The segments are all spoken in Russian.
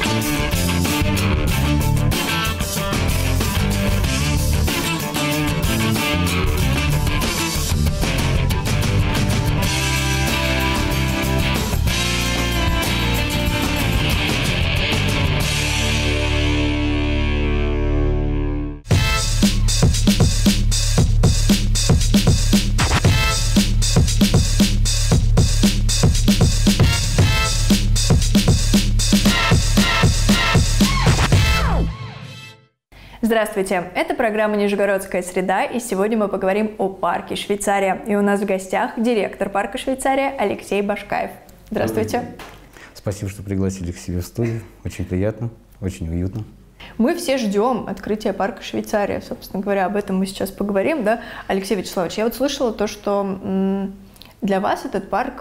Здравствуйте! Это программа «Нижегородская среда», и сегодня мы поговорим о парке Швейцария. И у нас в гостях директор парка Швейцария Алексей Башкаев. Здравствуйте! Спасибо, что пригласили к себе в студию. Очень приятно, очень уютно. Мы все ждем открытия парка Швейцария. Собственно говоря, об этом мы сейчас поговорим. Да? Алексей Вячеславович, я вот слышала то, что для вас этот парк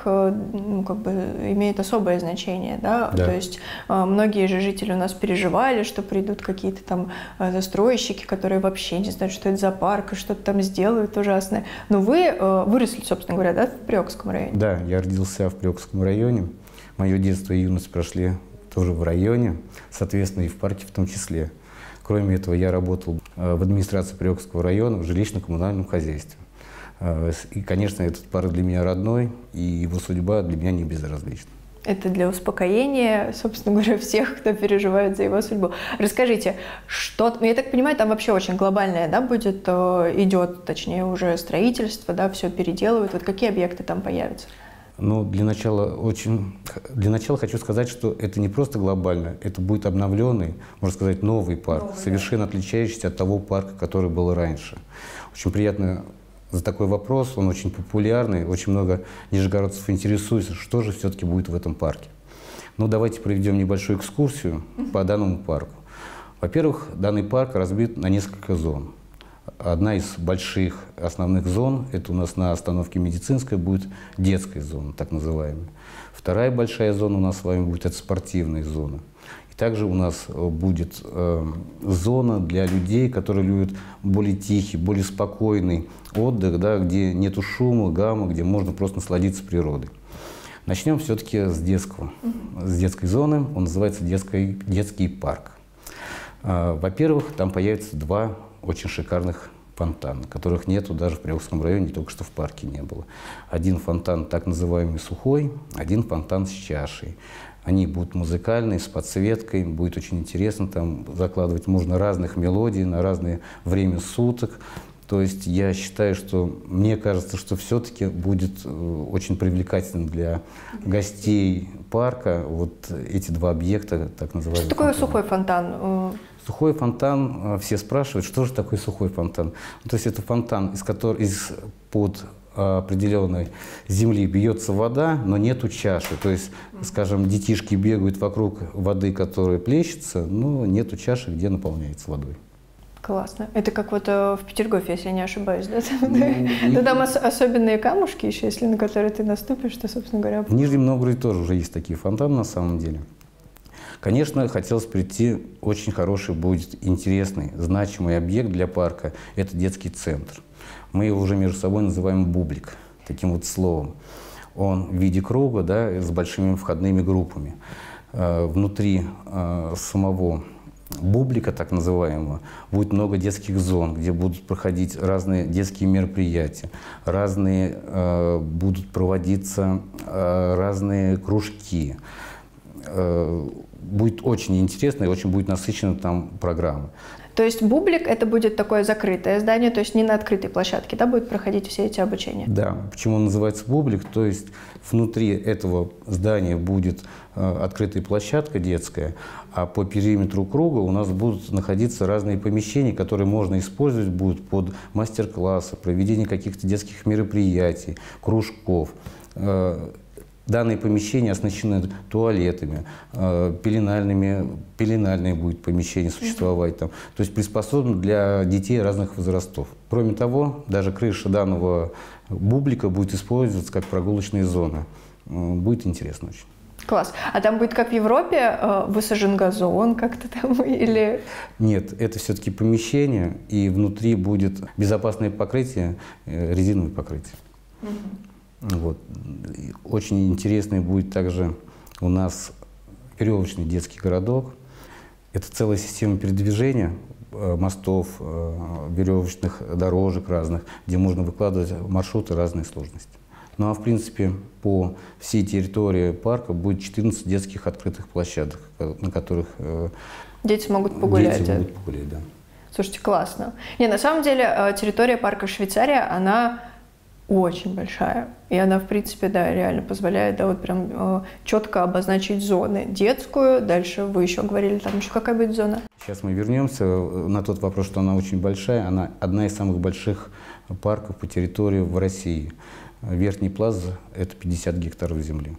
имеет особое значение, да? Да. То есть многие же жители у нас переживали, что придут какие-то там застройщики, которые вообще не знают, что это за парк, и что-то там сделают ужасное. Но вы выросли, собственно говоря, да, в Приокском районе? Да, я родился в Приокском районе. Мое детство и юность прошли тоже в районе, соответственно, и в парке в том числе. Кроме этого, я работал в администрации Приокского района в жилищно-коммунальном хозяйстве. И, конечно, этот парк для меня родной, и его судьба для меня не безразлична. Это для успокоения, собственно говоря, всех, кто переживает за его судьбу. Расскажите, что, я так понимаю, там вообще очень глобальное, да, идет, точнее, уже строительство, да, все переделывают. Вот какие объекты там появятся? Ну, для начала хочу сказать, что это не просто глобально, это будет обновленный, можно сказать, новый парк, совершенно отличающийся от того парка, который был раньше. Очень приятно за такой вопрос, он очень популярный, очень много нижегородцев интересуется, что же все-таки будет в этом парке. Ну, давайте проведем небольшую экскурсию по данному парку. Во-первых, данный парк разбит на несколько зон. Одна из больших основных зон, это у нас на остановке Медицинская, будет детская зона, так называемая. Вторая большая зона у нас с вами будет, это спортивная зона. Также у нас будет зона для людей, которые любят более тихий, более спокойный отдых, да, где нету шума, гамма, где можно просто насладиться природой. Начнем все-таки с детской зоны. Он называется детский парк. Во-первых, там появятся два очень шикарных фонтана, которых нету даже в Приокском районе, только что в парке не было. Один фонтан так называемый сухой, один фонтан с чашей. Они будут музыкальные, с подсветкой, будет очень интересно, там закладывать можно разных мелодий на разное время суток. То есть я считаю, мне кажется, что все-таки будет очень привлекательным для гостей парка вот эти два объекта, так называемые. Что такое сухой фонтан? Сухой фонтан, все спрашивают, что же такое сухой фонтан. То есть это фонтан, из-под определенной земли бьется вода, но нету чаши. То есть, скажем, детишки бегают вокруг воды, которая плещется, но нету чаши, где наполняется водой. Классно. Это как вот в Петергофе, если я не ошибаюсь, да? Но там особенные камушки еще, если на которые ты наступишь, то, собственно говоря... В Нижнем Новгороде тоже уже есть такие фонтаны на самом деле. Конечно, хотелось прийти, очень хороший будет, интересный, значимый объект для парка – это детский центр. Мы его уже между собой называем «бублик», таким вот словом. Он в виде круга, да, с большими входными группами. Внутри самого бублика, так называемого, будет много детских зон, где будут проходить разные детские мероприятия, будут проводиться разные кружки. Будет очень интересно и очень будет насыщена там программа. То есть бублик – это будет такое закрытое здание, то есть не на открытой площадке, да, будут проходить все эти обучения? Да. Почему он называется бублик? То есть внутри этого здания будет открытая площадка детская, а по периметру круга у нас будут находиться разные помещения, которые можно использовать будут под мастер-классы, проведение каких-то детских мероприятий, кружков. Данные помещения оснащены туалетами, пеленальные будет помещение существовать там. То есть приспособлено для детей разных возрастов. Кроме того, даже крыша данного бублика будет использоваться как прогулочная зона. Будет интересно очень. Класс. А там будет, как в Европе, высажен газон как-то там или… Нет, это все-таки помещение, и внутри будет безопасное покрытие, резиновое покрытие. Вот. Очень интересный будет также у нас веревочный детский городок. Это целая система передвижения, мостов, веревочных дорожек разных, где можно выкладывать маршруты разной сложности. Ну а в принципе по всей территории парка будет 14 детских открытых площадок, на которых дети смогут погулять. Дети могут погулять, да. Слушайте, классно. Не, на самом деле территория парка Швейцария, она очень большая. И она, в принципе, да, реально позволяет, да, вот прям четко обозначить зоны. Детскую, дальше вы еще говорили, там еще какая будет зона? Сейчас мы вернемся на тот вопрос, что она очень большая. Она одна из самых больших парков по территории в России. Верхний Плац – это 50 гектаров земли.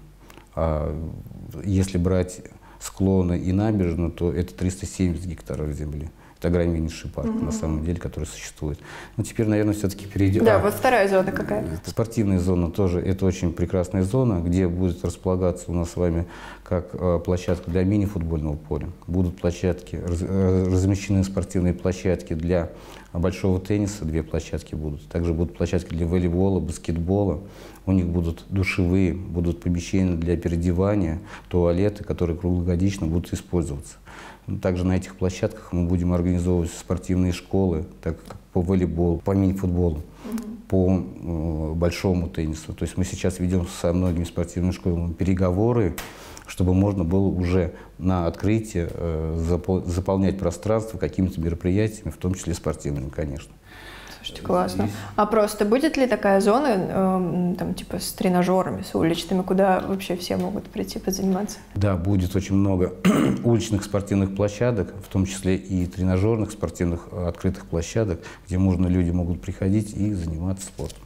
А если брать склоны и набережную, то это 370 гектаров земли. Это огромнейший парк, на самом деле, который существует. Но теперь, наверное, все-таки перейдем. Да, вот вторая зона какая? Спортивная зона тоже. Это очень прекрасная зона, где будет располагаться у нас с вами как площадка для мини-футбольного поля. Будут площадки, размещены спортивные площадки для большого тенниса, 2 площадки будут. Также будут площадки для волейбола, баскетбола. У них будут душевые, будут помещения для переодевания, туалеты, которые круглогодично будут использоваться. Также на этих площадках мы будем организовывать спортивные школы, так как по волейболу, по мини-футболу, по большому теннису. То есть мы сейчас ведем со многими спортивными школами переговоры, чтобы можно было уже на открытии заполнять пространство какими-то мероприятиями, в том числе спортивными, конечно. Слушайте, классно. А просто будет ли такая зона, там, типа с тренажерами, с уличными, куда вообще все могут прийти позаниматься? Да, будет очень много уличных спортивных площадок, в том числе и тренажерных спортивных открытых площадок, где люди могут приходить и заниматься спортом.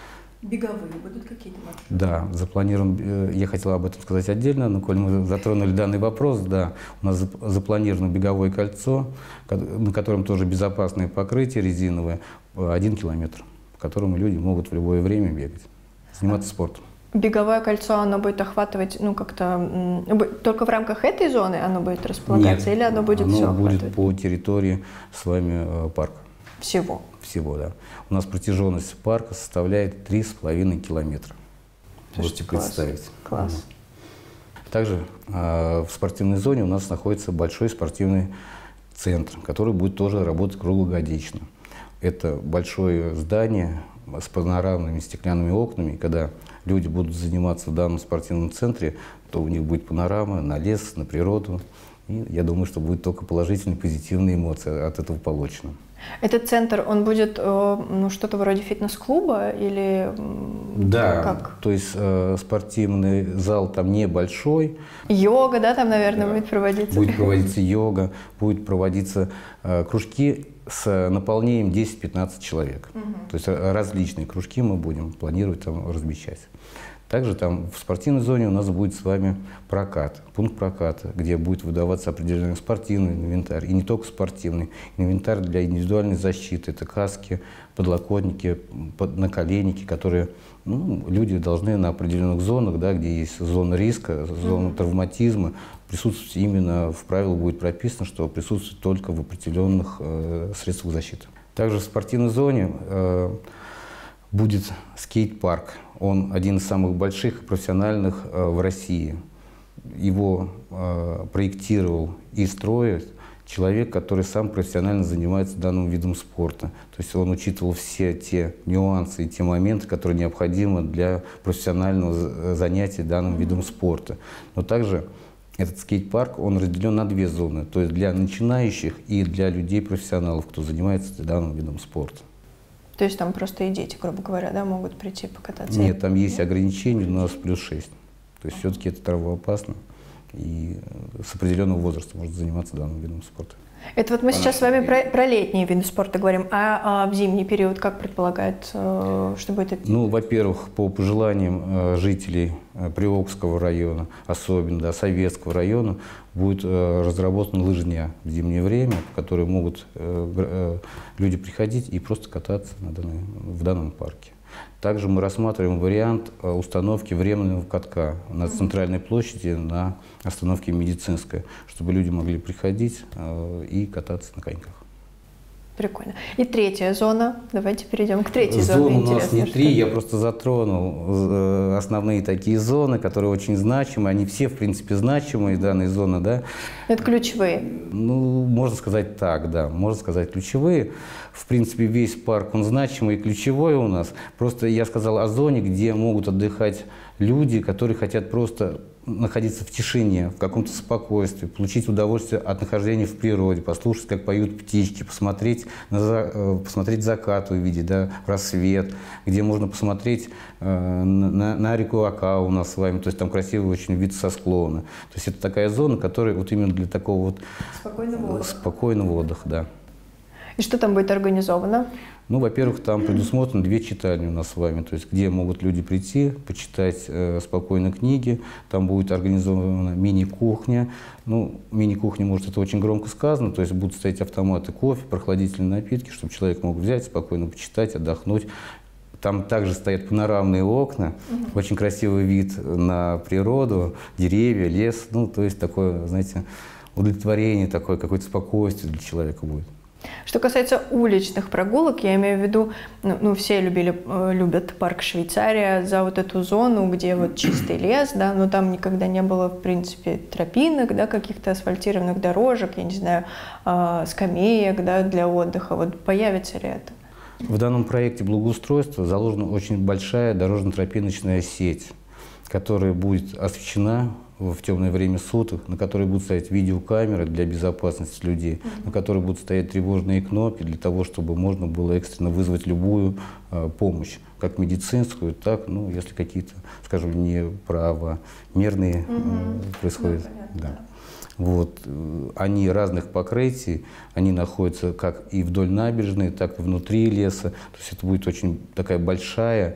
Беговые будут какие-то маршруты? Да, запланирован, я хотела об этом сказать отдельно, но коль мы затронули данный вопрос, да, у нас запланировано беговое кольцо, на котором тоже безопасное покрытие резиновое, 1 километр, по которому люди могут в любое время бегать, заниматься спортом. Беговое кольцо, оно будет охватывать, ну, как-то, только в рамках этой зоны оно будет располагаться? Нет, или оно будет все охватывать? Будет по территории с вами парка. Всего? Всего, да. У нас протяженность парка составляет 3,5 километра. Можете представить. Класс. Также в спортивной зоне у нас находится большой спортивный центр, который будет тоже работать круглогодично. Это большое здание с панорамными стеклянными окнами. Когда люди будут заниматься в данном спортивном центре, то у них будет панорама на лес, на природу. И я думаю, что будет только положительные, позитивные эмоции от этого получено. Этот центр, он будет что-то вроде фитнес-клуба или да, как? То есть спортивный зал там небольшой. Йога, да, там, наверное, будет проводиться? Будет проводиться йога, будет проводиться кружки с наполнением 10-15 человек. То есть различные кружки мы будем планировать там размещать. Также там в спортивной зоне у нас будет с вами прокат, пункт проката, где будет выдаваться определенный спортивный инвентарь. И не только спортивный. Инвентарь для индивидуальной защиты. Это каски, подлокотники, наколенники, которые люди должны на определенных зонах, да, где есть зона риска, зона травматизма, присутствовать именно, в правилах будет прописано, что присутствует только в определенных средствах защиты. Также в спортивной зоне будет скейт-парк. Он один из самых больших и профессиональных в России. Его проектировал и строит человек, который сам профессионально занимается данным видом спорта. То есть он учитывал все те нюансы и те моменты, которые необходимы для профессионального занятия данным видом спорта. Но также этот скейт-парк, он разделен на 2 зоны. То есть для начинающих и для людей-профессионалов, кто занимается данным видом спорта. То есть там просто и дети, грубо говоря, да, могут прийти покататься? Нет, там есть ограничения, у нас +6. То есть все-таки это травмоопасно, и с определенного возраста можно заниматься данным видом спорта. Это вот мы сейчас с вами про летние виды спорта говорим, а в зимний период как предполагается, что будет это? Ну, во-первых, по пожеланиям жителей Приокского района, особенно Советского района, будет разработана лыжня в зимнее время, по которой могут люди приходить и просто кататься в данном парке. Также мы рассматриваем вариант установки временного катка на центральной площади на остановке Медицинская, чтобы люди могли приходить и кататься на коньках. Прикольно. И третья зона. Давайте перейдем к третьей зоне. Зон у нас Интересно, не три, я просто затронул основные такие зоны, которые очень значимы. Они все, в принципе, значимые, данные зоны, да. Это ключевые. Ну, можно сказать так, да, можно сказать ключевые. В принципе, весь парк, он значимый и ключевой у нас. Просто я сказал о зоне, где могут отдыхать люди, которые хотят просто находиться в тишине, в каком-то спокойствии, получить удовольствие от нахождения в природе, послушать, как поют птички, посмотреть закат, увидеть, да, рассвет, где можно посмотреть на реку Ака у нас с вами, то есть там красивый очень вид со склона. То есть это такая зона, которая вот именно для такого вот спокойного отдыха, да. И что там будет организовано? Ну, во-первых, там предусмотрено 2 читальни у нас с вами, то есть где могут люди прийти, почитать спокойно книги. Там будет организована мини-кухня. Ну, мини-кухня, может, это очень громко сказано, то есть будут стоять автоматы кофе, прохладительные напитки, чтобы человек мог взять, спокойно почитать, отдохнуть. Там также стоят панорамные окна, очень красивый вид на природу, деревья, лес. Ну, то есть такое, знаете, удовлетворение, такое какое-то спокойствие для человека будет. Что касается уличных прогулок, я имею в виду, ну все любят парк Швейцария за вот эту зону, где вот чистый лес, да, но там никогда не было, в принципе, тропинок, да, каких-то асфальтированных дорожек, я не знаю, скамеек, да, для отдыха. Вот появится ли это? В данном проекте благоустройства заложена очень большая дорожно-тропиночная сеть, которая будет освещена в темное время суток, на которой будут стоять видеокамеры для безопасности людей, на которой будут стоять тревожные кнопки для того, чтобы можно было экстренно вызвать любую помощь, как медицинскую, так, ну, если какие-то, скажем, неправомерные происходят. Ну, да. Вот. Они разных покрытий, они находятся как и вдоль набережной, так и внутри леса. То есть это будет очень такая большая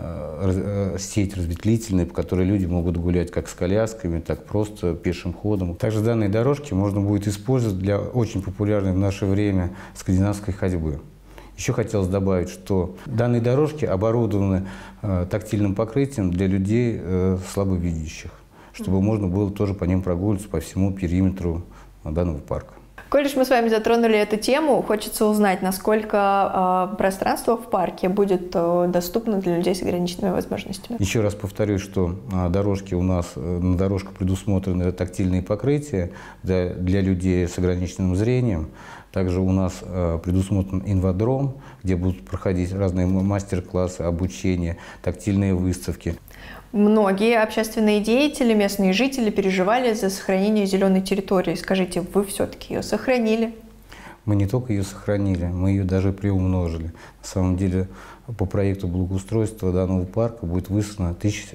сеть разветвлительная, по которой люди могут гулять как с колясками, так просто пешим ходом. Также данные дорожки можно будет использовать для очень популярной в наше время скандинавской ходьбы. Еще хотелось добавить, что данные дорожки оборудованы тактильным покрытием для людей слабовидящих, чтобы можно было тоже по ним прогуливаться по всему периметру данного парка. Коль уж мы с вами затронули эту тему, хочется узнать, насколько пространство в парке будет доступно для людей с ограниченными возможностями. Еще раз повторюсь, что дорожки у нас, на дорожках предусмотрены тактильные покрытия для людей с ограниченным зрением. Также у нас предусмотрен инводром, где будут проходить разные мастер-классы, обучение, тактильные выставки. Многие общественные деятели, местные жители переживали за сохранение зеленой территории. Скажите, вы все-таки ее сохранили? Мы не только ее сохранили, мы ее даже приумножили. На самом деле, по проекту благоустройства данного парка будет высажено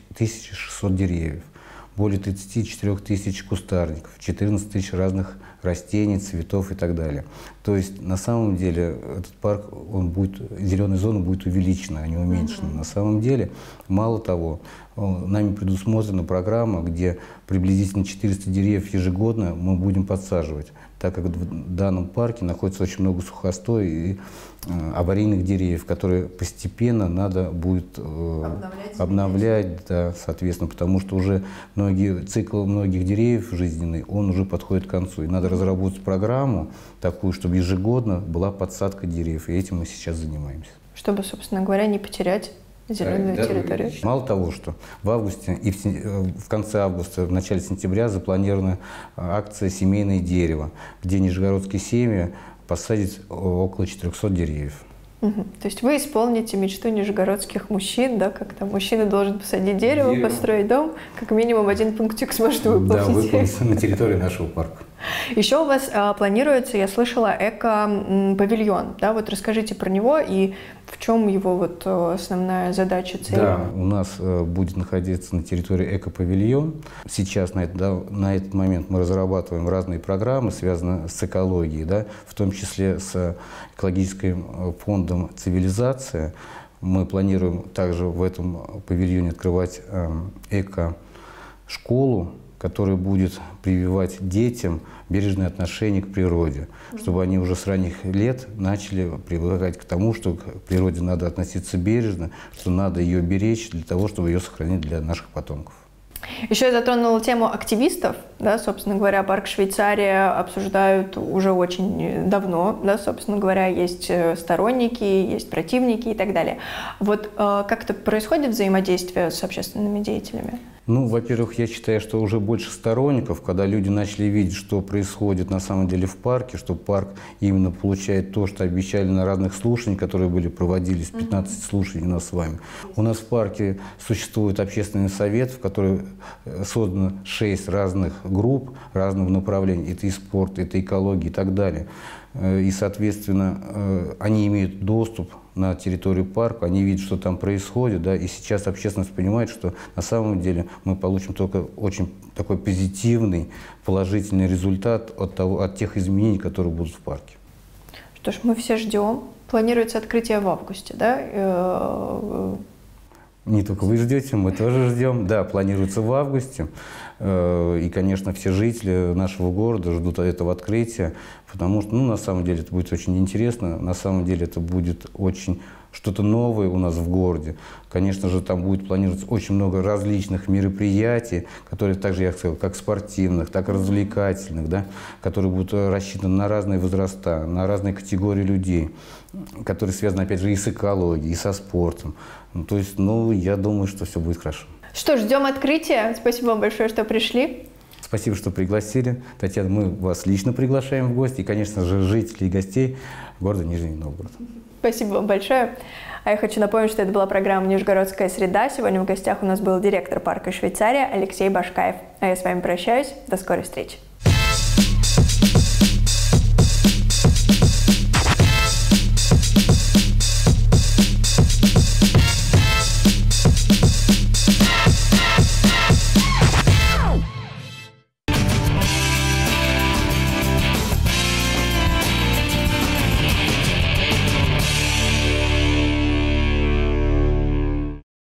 1600 деревьев, более 34 тысяч кустарников, 14 тысяч разных растений, цветов и так далее. То есть, на самом деле, этот парк, зеленая зона будет увеличена, а не уменьшена. На самом деле, мало того, нами предусмотрена программа, где приблизительно 400 деревьев ежегодно мы будем подсаживать, так как в данном парке находится очень много сухостоя и аварийных деревьев, которые постепенно надо будет обновлять, да, соответственно, потому что уже цикл многих деревьев жизненный, он уже подходит к концу. И надо разработать программу такую, чтобы ежегодно была подсадка деревьев, и этим мы сейчас занимаемся. Чтобы, собственно говоря, не потерять зеленую территорию. Мало того, что в августе и в конце августа, в начале сентября запланирована акция «Семейное дерево», где нижегородские семьи посадят около 400 деревьев. То есть вы исполните мечту нижегородских мужчин, да, как там мужчина должен посадить дерево, построить дом, как минимум один пунктик сможет выполнить. Да, выполнить на территории нашего парка. Еще у вас планируется, я слышала, эко-павильон, да, вот расскажите про него и в чем его вот основная задача, цель? Да, у нас будет находиться на территории эко-павильон. Сейчас на этот момент мы разрабатываем разные программы, связанные с экологией, да, в том числе с экологическим фондом «Цивилизация». Мы планируем также в этом павильоне открывать эко-школу, которая будет прививать детям бережное отношение к природе, чтобы они уже с ранних лет начали привыкать к тому, что к природе надо относиться бережно, что надо ее беречь для того, чтобы ее сохранить для наших потомков. Еще я затронула тему активистов, да, собственно говоря, парк Швейцария обсуждают уже очень давно, да, собственно говоря, есть сторонники, есть противники и так далее. Вот как-то происходит взаимодействие с общественными деятелями? Ну, во-первых, я считаю, что уже больше сторонников, когда люди начали видеть, что происходит на самом деле в парке, что парк именно получает то, что обещали на разных слушаниях, которые проводились, 15 слушаний у нас с вами. У нас в парке существует общественный совет, в котором создано 6 разных групп, разных направлений. Это и спорт, это экология и так далее. И, соответственно, они имеют доступ на территорию парка, они видят, что там происходит, да, и сейчас общественность понимает, что на самом деле мы получим только очень такой позитивный, положительный результат от тех изменений, которые будут в парке. Что ж, мы все ждем. Планируется открытие в августе, да? Не только вы ждете, мы тоже ждем. Да, планируется в августе. И, конечно, все жители нашего города ждут этого открытия, потому что, ну, на самом деле, это будет очень интересно. На самом деле, это будет очень что-то новое у нас в городе. Конечно же, там будет планироваться очень много различных мероприятий, которые также, я сказал, как спортивных, так и развлекательных, да, которые будут рассчитаны на разные возраста, на разные категории людей, которые связаны, опять же, и с экологией, и со спортом. Ну, то есть, ну, я думаю, что все будет хорошо. Что ж, ждем открытия. Спасибо вам большое, что пришли. Спасибо, что пригласили. Татьяна, мы вас лично приглашаем в гости. И, конечно же, жителей и гостей города Нижний Новгород. Спасибо вам большое. А я хочу напомнить, что это была программа «Нижегородская среда». Сегодня в гостях у нас был директор парка Швейцария Алексей Башкаев. А я с вами прощаюсь. До скорой встречи.